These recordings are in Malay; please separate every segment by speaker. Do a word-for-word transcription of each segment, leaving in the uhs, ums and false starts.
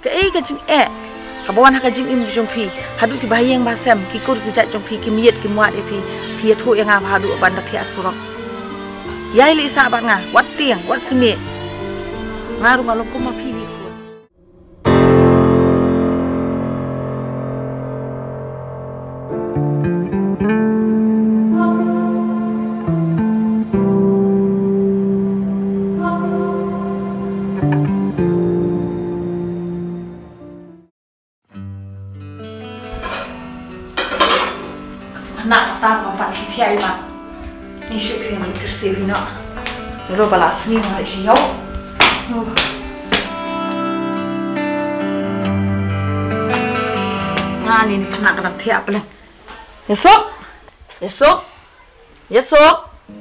Speaker 1: ke ai ke jing e kabawan ha ka jing im jong phi hadu ki bahayang basam ki kur ki jat jong phi ki miet ki muat e phi phi thu yang ha hadu ban da the asurok yai li sa ba nga wat tiang wat smi ngaru ngalong ko ma phi ni ko nak tak mampat kita ai mak ni syuk yang tersevi nak lalu balas ni nak siap ah ni ni nak nak tiap lah esok esok esok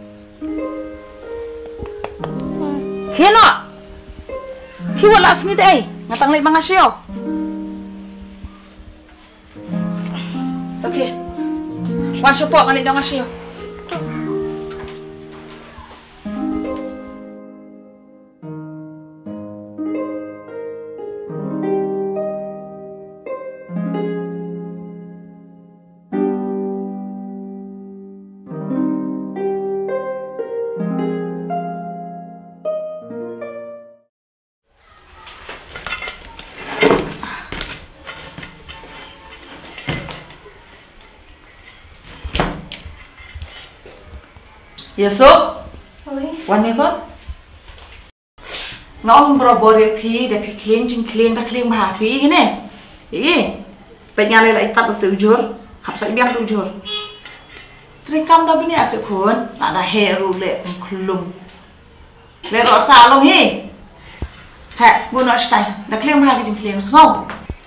Speaker 1: kena kiwa las ni deh ngatang lagi mangasio okey wan support ngali dong asio. Yesok, wan ni kon, ngau berobor pi, dah pi clean, jing clean, dah clean bah pi gini, ini, penyalai lah ikat waktu ujur, hapsak biang ujur, terikam dah bini asyik kon, nak dah hair rule, kulum, lewat salong he, heh, guna stay, dah clean bah jing clean, ngau,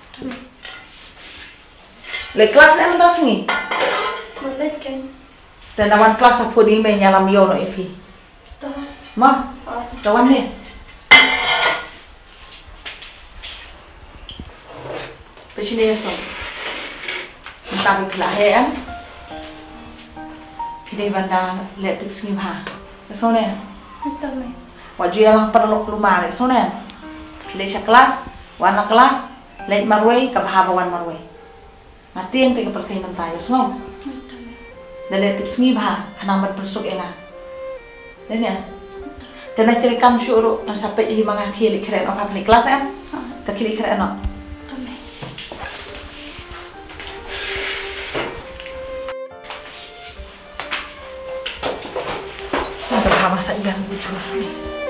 Speaker 1: lek kelas ni mana sini?
Speaker 2: Boleh kan?
Speaker 1: Dan awan kelas apa ni main nyalam yo no ipi.
Speaker 2: Tahu.
Speaker 1: Ma, kawan ni. Pesini so. Kita berpelah hem. Kita benda let tu sini bah. So ni.
Speaker 2: Tahu ni.
Speaker 1: Wajib yang perlu keluar. So ni. Pilih kelas, warna kelas, let marway, kebahawan marway. Nanti yang tiga persen tayo. So. Dalam tips ni bah, hanam berpersuk enga. Dan ya, tenai terekam syuru, sampai di mana kiri keren apa ni kelas em? Tak kiri keren no. Ada apa masa yang bujur ni?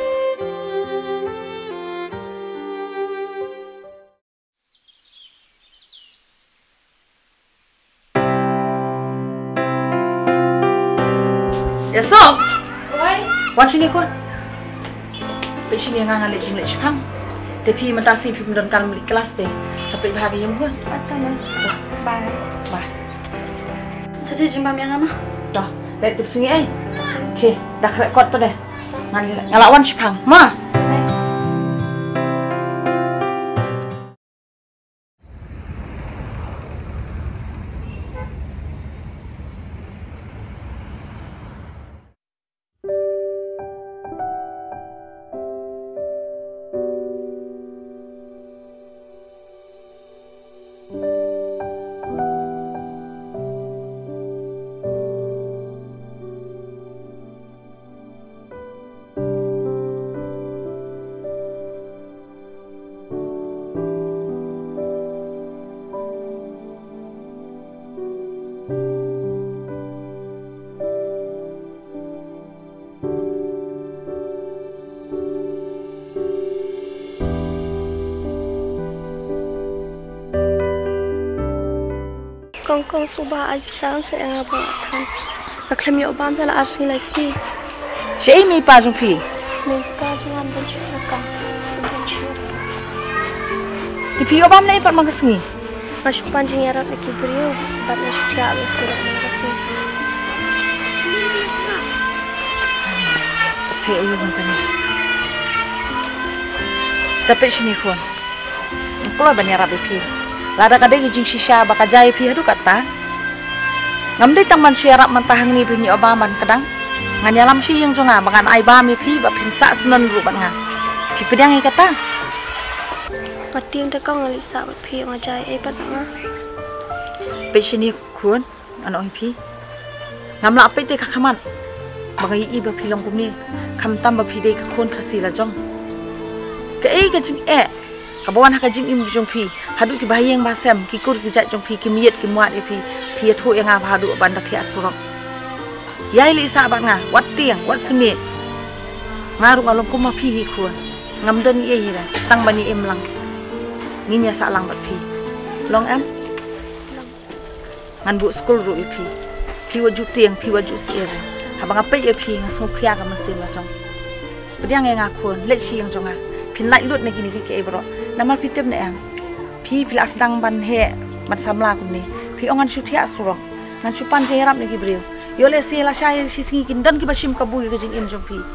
Speaker 1: Esok, wan sini kon. Pesini yang ngalih jing lek Jepang. Tapi mentasi pi mendon kan beli kelas deh. Sampai bahagia yang kon.
Speaker 2: Betul ni. Bye.
Speaker 1: Bye.
Speaker 2: Sedih jumpa yang mana?
Speaker 1: Dah, lek tu sini ai. Okey, dah rekod tu deh. Ngalih ngalawan Jepang. Ma.
Speaker 2: Kong kong subah ay pisang sa nga bangatan. Kaklami obam tala arsi lai sni.
Speaker 1: Si mi pa jong pi.
Speaker 2: Mi pa jangan benci ka. Benci.
Speaker 1: Di pi obam lai pat magasngi.
Speaker 2: Masuk panjang yarat lagi beriu. Bat na syutia ala surat magasi. Pi ayo bangkan. Tapi sini kon. Kalau banyak rabi pi. Lada kadang jing shisha baka jai pi hadu kata. Ngamde tang man syarat mentahang ni pi ni obaman kadang. Nganyalam si yang jonga bangan ai ba mi pi ba pinsa senan ru ban nga. Pi pedang i kata.
Speaker 3: Ngatiang te kong ngali sa bat phi ngajai ai pat nga.
Speaker 2: Pe sini kun ano pi. Ngam la pe te ka khaman. Bagai i ba phi long kum ni kham tam ba phi de ka khon khasi la jong. Ka ei ka jing e ka bawan ha ka jing im jong phi hadu ki bahayeng ba sem ki kur ki jat jong phi ki miet ki muat e phi phi thu yang nga hadu ban da thia surok. Yai li sa ba nga wat tiang wat smi. Ngaru ngalong kuma phi hi khun. Ngam den ye hi ra tang bani em lang. Nginya sa lang bat phi. Long em. Ngan bu school ru e phi. Phi wa ju tiang phi wa ju si era. Habang apa ye phi nga so khya ka masin la jong. Bediang nga khun let chi yang jong a. Phin lai lut na gini ki ke bro. Namal pi tem na em. Phi phi as dang ban he ban samla kum ni. Phi ongan shu thia surok. Ngan shu pan je rap ni ki breu. Yo le se la shai si singi kin dan ki bashim ka bu ki jing im jong phi.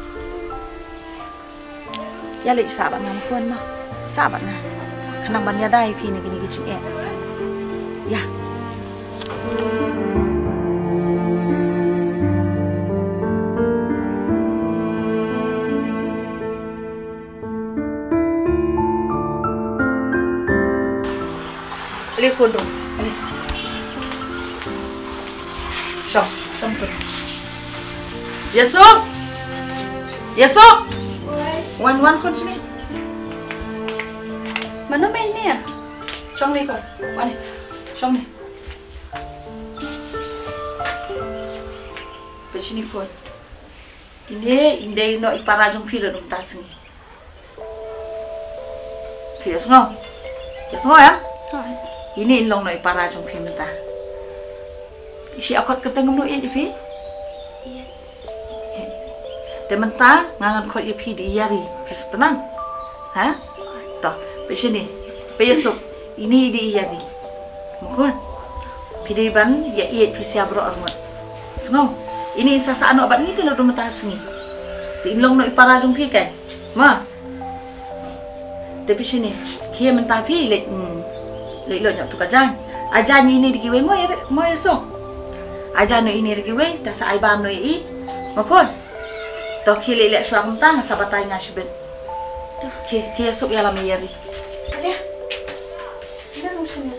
Speaker 2: Ya le sa ba ngam khun ma. Sa ba na. Khanang ban ya dai phi ni gini ki jing e. Ya. Lihat kondo, ini, so, tempat. Yesok, Yesok, wan wan kon sini.
Speaker 3: Mana main ni ya?
Speaker 2: Song ni kon, wan ni, song ni. Begini kon, ini ini no ipara jom pila dum tasngi. Pila sengo, sengo ya? Ini long noi para jong phi menta. Isi akot keteng ngom no phi? Iya. Te menta ngangan khot ye phi di yari, phi tenang. Ha? Toh, pe sini. Pe yesuk ini di yari. Mukon. Phi di ban ya iet phi sia bro armot. Sengo. Ini sasa anu abat ni te lo menta sengi. Ti long noi para jong phi kai. Ma. Te pe sini. Kia menta phi le Lelo nyok tu kajan, ajan ini dikiwe mo ya mo ya so, ajan no ini dikiwe, tak sa ibam no i, mapon, toh kile lek suam tang sabatai ngasibet, ki ki esok ya lama yari.
Speaker 3: Alia, ina nusannya.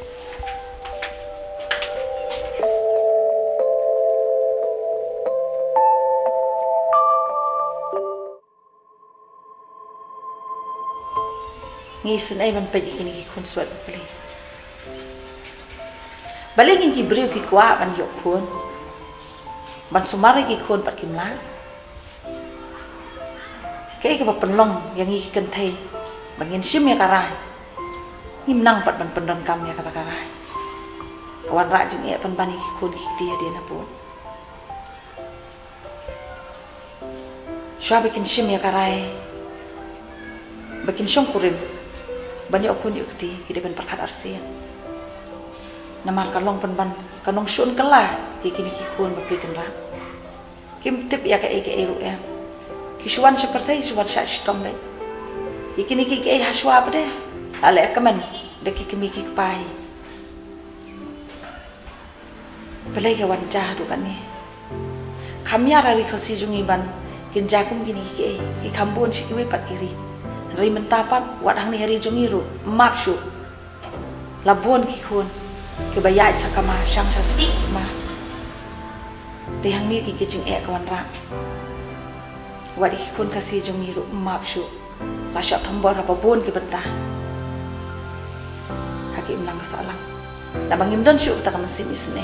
Speaker 2: Ngisin ay man pwede kini kikun swat beli. Balingin ki beriu ki kuah ban yok kun, ban sumari ki kun pat kimla. Kaya ka penlong yang iki kentai, bangin sim ya karai. Ngimnang pat ban pendon kam ya kata karai. Kawan rajin ya pan bani ki kun ki dia dia na pun. Shwa bikin sim ya karai, bikin syong kurim. Bani okun yuk ti ki depan perkat arsian. Namar kalong penban kanong sun kala kini kikuan berpikir rat. Kim tip ya ke ke eru ya. Kisuan seperti suan sa stombe. Kini ki ke haswa pade. Ale kaman de ki kimi ki pai. Belai ke wancah tu kan ni. Kamya rari khosi jungi ban kin jakum kini ki ki kambon sikiwe pat kiri. Ri mentapat wat hang ni hari jungi ru map syu. Labon kikuan kebayai sakama sang sasuk ma tehang ni ki kicing e kawan ra wadi kun kasih jong hiru map syu la syap thambor apa bon ki bentah hakim nang kesalang na bangim don syu ta kam sim isne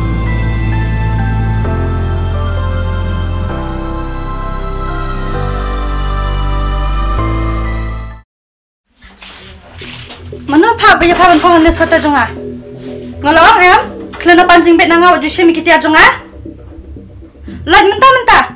Speaker 3: Mana pa ba ya pa ban phang ne sota jonga. Ngolong em, kelana pancing bet nangau ju shemi kita jonga. Lait mentah mentah.